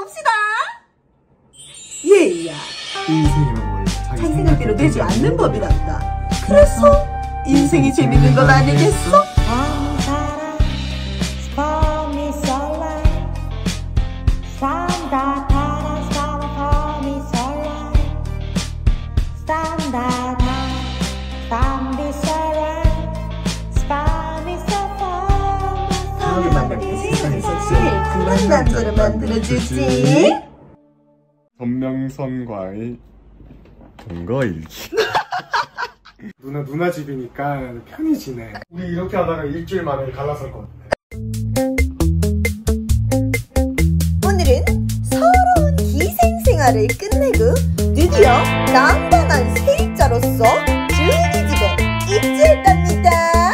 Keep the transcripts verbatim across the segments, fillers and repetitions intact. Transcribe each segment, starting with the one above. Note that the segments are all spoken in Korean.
봅시다. 얘야. 인생이란 원래 자기 생각대로 되지 않는 법이란다. 그래서 인생이 재밌는 건 아니겠어? 다음에 만날 때 세상에서 제일 그런 남자를 만들어주지. 전명선과의 동거일기. 누나 누나 집이니까 편히 지내. 우리 이렇게 하다가 일주일 만에 갈라설 것 같아. 오늘은 서러운 기생생활을 끝내고 드디어 남단한 세입자로서 주은이 집에 입주했답니다.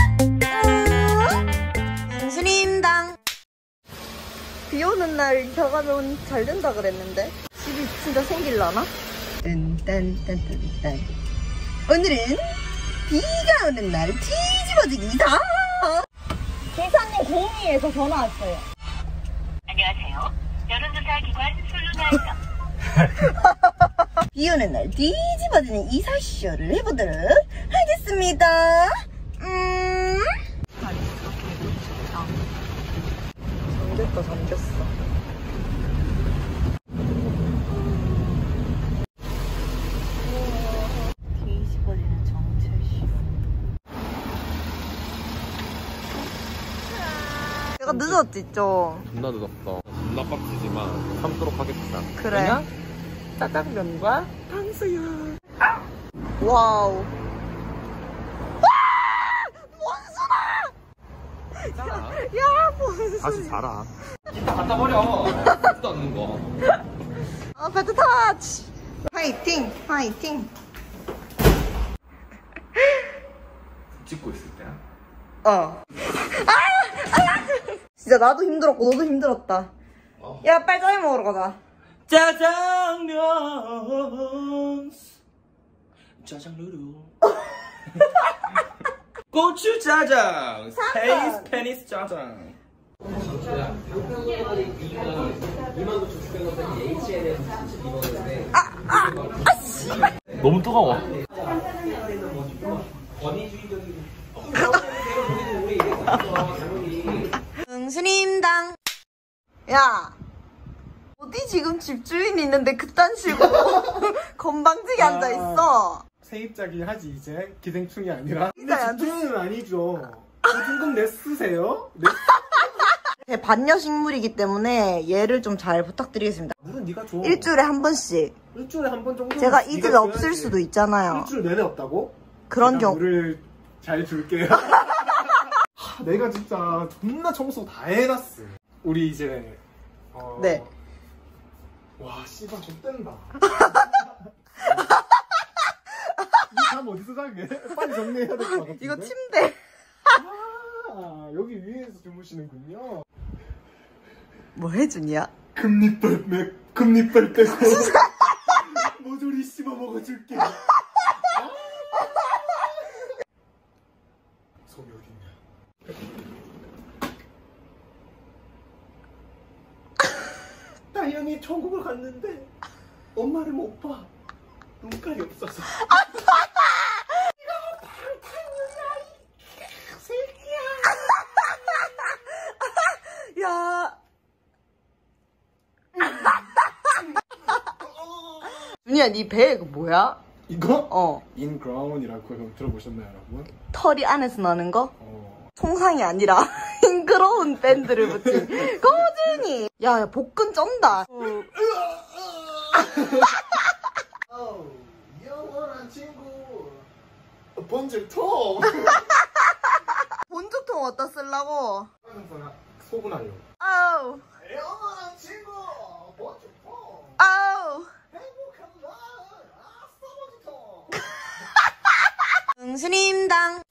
은수님당. 비오는 날 벼가면 잘 된다 그랬는데 집이 진짜 생길라나? 딴딴딴딴딴. 오늘은 비가 오는 날 뒤집어지기다. 기사님 공의에서 전화 왔어요. 안녕하세요. 여론조사 기관 솔루나입니다. 비 오는 날 뒤집어지는 이사쇼를 해보도록 하겠습니다. 음. 잠겼다 잠겼어. 뒤집어지는 정체쇼. 내가 늦었지 좀. 존나 늦었어. 존나 빡치지만 참도록 하겠다. 그래. 짜장면과 탕수육. 와우. 자라. 야, 뭔 다시 소리야. 자라. 기타 갖다 버려. 듣지도 않는 거. 아, 배트 터치. 화이팅, 화이팅. 찍고 있을 때야? 어. 아! 아! 진짜 나도 힘들었고 너도 힘들었다. 어. 야, 빨리 짜장 먹으러 가자. 짜장면. 짜장루루. 고추 짜장. 스페이스 페니스 짜장. 아, 아, 아, 씨. 너무 뜨거워. 응수님당. 야, 어디 지금 집주인이 있는데 그딴 식으로 건방지게 아. 앉아있어. 세입자긴 하지 이제 기생충이 아니라. 근데 진짜야, 집주인은 아니죠. 보증금 내 쓰세요? 내... 제 반려식물이기 때문에 얘를 좀 잘 부탁드리겠습니다. 물은 네가 줘. 일주일에 한 번씩. 일주일에 한 번 정도. 제가 이 집에 없을 수도 있잖아요. 일주일 내내 없다고? 그런 경우. 물을 잘 줄게요. 하, 내가 진짜 존나 청소 다 해놨어. 우리 이제 어... 네. 와 씨발 좆된다. 이잠 어디서 자게? 빨리 정리해야 될 것 같은데. 이거 침대. 아 여기 위에서 주무시는군요. 뭐 해주냐? 금리빨 빼 금리빨 빼고 모조리 씹어 먹어줄게. 아! 속이 어딨냐? 다현이 천국을 갔는데 엄마를 못 봐. 눈깔이 없어서. 야. 준이야, 니 배 이거 뭐야? 이거? 어. 인그라운이라고 들어보셨나요, 여러분? 털이 안에서 나는 거? 어. 통상이 아니라 싱그러운 밴드를 붙인 고준이. 야, 야, 복근 쩐다. 어, 영원한 친구. 번질통. 본주통 어디다 쓰려고? 소분하려. 아우. 영원한 친구. 번질통. 아우. 행복한 날. 아싸 번질통. 응수님당.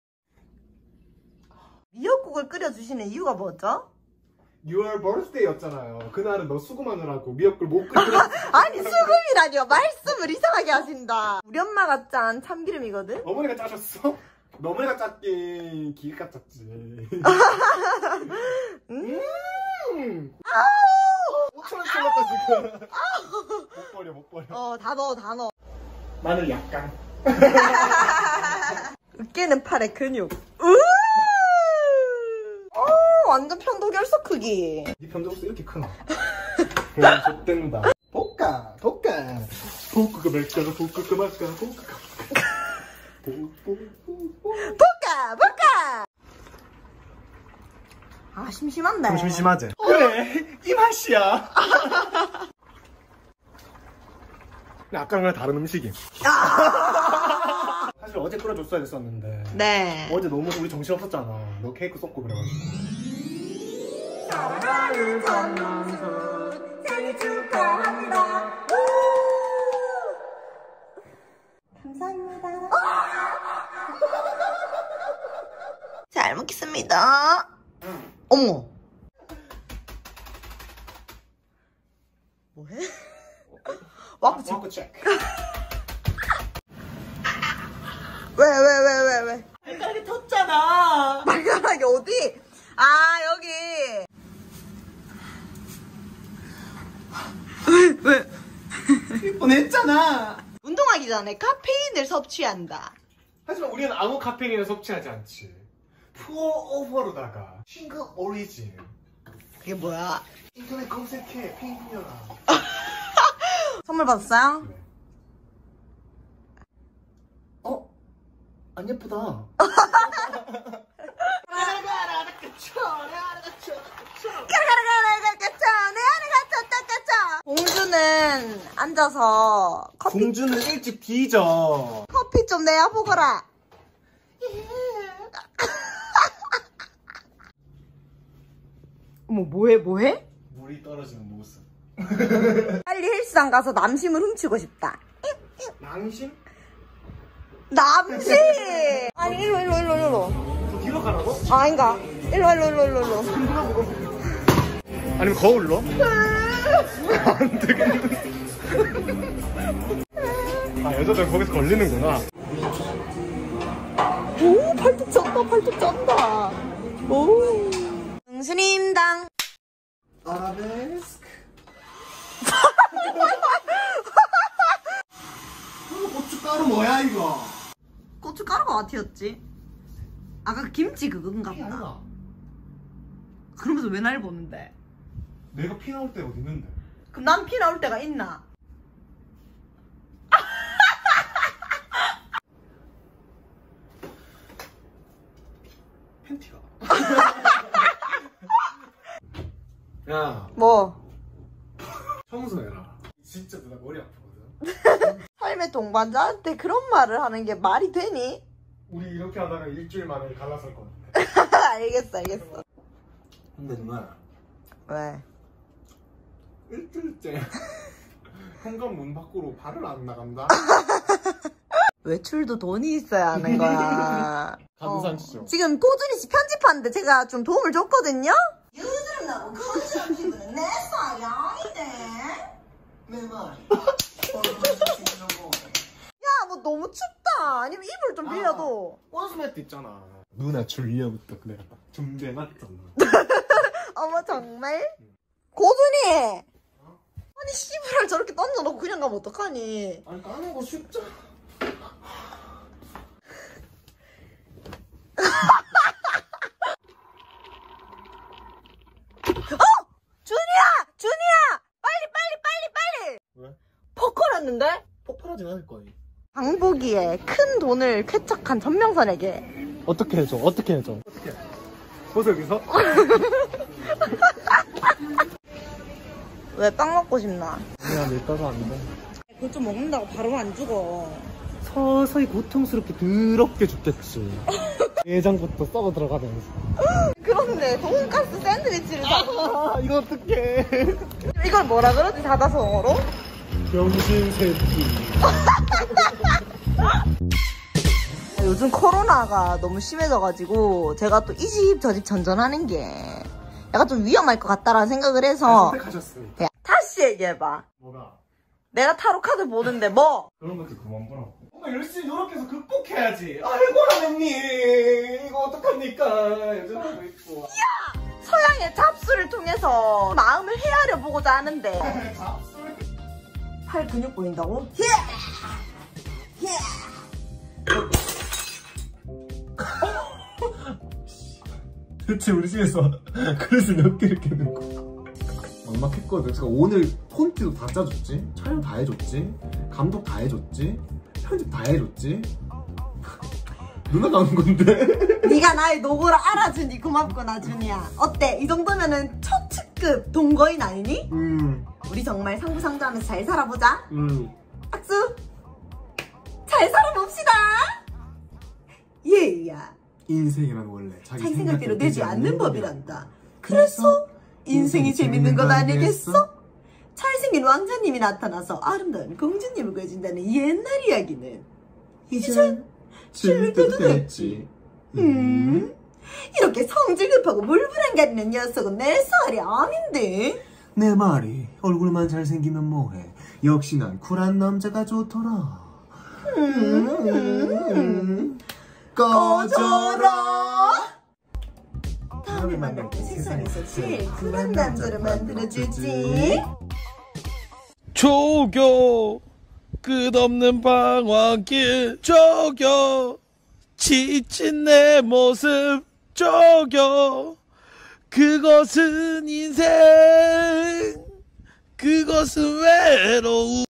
미역국을 끓여주시는 이유가 뭐죠? 유월 birthday였잖아요. 그날은 너 수금하느라고 미역국을 못 끓여. 아니, 수금이라뇨. 말씀을 이상하게 하신다. 우리 엄마가 짠 참기름이거든? 어머니가 짜셨어? 너머리가 짰긴 기가 짰지. 음. 음. 아우. 엄청 틀렸다 지금. 못 버려 못 버려. 어, 다 넣어, 다 넣어. 마늘 약간. 으깨는 팔의 근육. 으! 어, 완전 편도결석 크기. 네 편도로서 이렇게 크나? 그럼 좆된다. 볶아, 볶아. 볶으가 말까, 볶으가 말까, 볶으가. 볶아, 볶아. 아, 심심한데. 좀 심심하지? 그래, 이 맛이야. 근데 아까랑 다른 음식이. 사실 어제 끓여줬어야 됐었는데. 네. 어제 너무 우리 정신없었잖아. 너 케이크 쏟고 그래가지고. 사랑하는 전남수 생일 축하합니다. 감사합니다. 잘 먹겠습니다. 어머. 뭐해? 와꾸 치. 와꾸 체크. 왜, 왜, 왜, 왜, 왜? 발가락이 텄잖아. 발가락이 어디? 아, 여기. 왜, 왜? 뻔했잖아. 운동하기 전에 카페인을 섭취한다. 하지만 우리는 아무 카페인을 섭취하지 않지. 푸어 오버로다가 싱글 오리진. 그게 뭐야? 인터넷 검색해 페인이어라. 선물 받았어요? 그래. 어? 안 예쁘다. 공주는 앉아서 커피, 공주는 일찍 뒤져. 커피 좀 내야 보거라. 어머, 뭐해, 뭐해? 물이 떨어지는 모습. 빨리 헬스장 가서 남심을 훔치고 싶다. 낭심? 남심! 아니, 일로, 일로, 일로, 일로. 저 뒤로 가라고? 아, 아닌가? 일로, 일로, 일로, 일로, 일로. 아니면 거울로? 안 되겠는데. 아, 여자들 거기서 걸리는구나. 오, 팔뚝 쩐다, 팔뚝 쩐다. 오. 승수님당. 아라베스크. 고춧가루 뭐야 이거? 고춧가루가 어디였지? 아까 김치 그건가 피 보다. 아니야. 그러면서 왜 날 보는데? 내가 피 나올 때 어디 있는데? 그럼 난 피 나올 때가 있나? 팬티가. 야, 뭐? 청소해라. 진짜 누나 머리 아프거든. 삶의 동반자한테 그런 말을 하는 게 말이 되니? 우리 이렇게 하다가 일주일 만에 갈라설 것 같아. 알겠어, 알겠어. 근데 누나 왜? 일주일째 현관 문 밖으로 발을 안 나간다. 외출도 돈이 있어야 하는 거야. 감상시죠. 어. 지금 꼬준이 씨 편집하는데 제가 좀 도움을 줬거든요? 요즘 나고 거지한 피부는 내 스타일이 아닌데. 내 말이. 야, 뭐 너무 춥다. 아니면 이불 좀 빌려도. 원스매트 있잖아. 누나 줄리아부터 내가 딱 준비해놨잖아. 어머, 정말? 고준이! 아니, 씨발을 저렇게 던져놓고 그냥 가면 어떡하니? 아니 까는 거 쉽잖아. 어! 준이야! 준이야! 빨리, 빨리, 빨리, 빨리! 왜? 퍼컬했는데? 폭발하진 않을 거야. 장보기에 큰 돈을 쾌척한 전명선에게 어떻게 해줘? 어떻게 해줘? 어떻게? 보소 여기서? 왜 빵 먹고 싶나? 그냥 내 따라 안 돼. 그거 좀 먹는다고 바로 안 죽어. 서서히 고통스럽게 더럽게 죽겠지. 내장부터 썩어 들어가면서. 그런데 돈가스 샌드위치를 사. 아, 이거 어떡해. 이걸 뭐라 그러지? 사자성어로? 병신 새끼. 요즘 코로나가 너무 심해져가지고 제가 또 이 집 저 집 전전하는 게 약간 좀 위험할 것 같다라는 생각을 해서. 선택하셨으니까. 야, 다시 얘기해봐. 뭐가? 내가 타로 카드 보는데 뭐? 그런 것도 그만 보라고. 뭔가 열심히 노력해서 극복해야지. 아이고 라면님 이거 어떡합니까. 여자도 있고. 서양의 잡수를 통해서 마음을 헤아려 보고자 하는데. 팔 근육 보인다고? 대체 우리 집에서 그릇을 몇 개를 깨는 거야? 막막했거든. 제가 오늘 폰트도 다 짜줬지, 촬영 다 해줬지, 감독 다 해줬지, 편집 다 해줬지. 누나가 한 건데? 네가 나의 노고를 알아주니 고맙구나 준이야. 어때? 이 정도면은 초특급 동거인 아니니? 음, 우리 정말 상부상조하면서 잘 살아보자. 음. 박수! 잘 살아봅시다! 예야. 인생이란 원래 자기, 자기 생각대로 생각대로 되지 않는 법이란다. 그래서 그래서 인생이 재밌는 것 아니겠어? 잘생긴 왕자님이 나타나서 아름다운 공주님을 구해준다는 옛날 이야기는 이젠 질릴 때도 됐지. 음, 이렇게 성질 급하고 물불안가리는 녀석은 내 살이 아닌데. 내 말이 얼굴만 잘생기면 뭐해. 역시 난 쿨한 남자가 좋더라. 음, 꺼져라. 다음에 만날 때 세상에서 제일 쿨한 남자를 만들어주지. 조교 끝없는 방황길 조교 지친 내 모습 조교 그것은 인생 그것은 외로움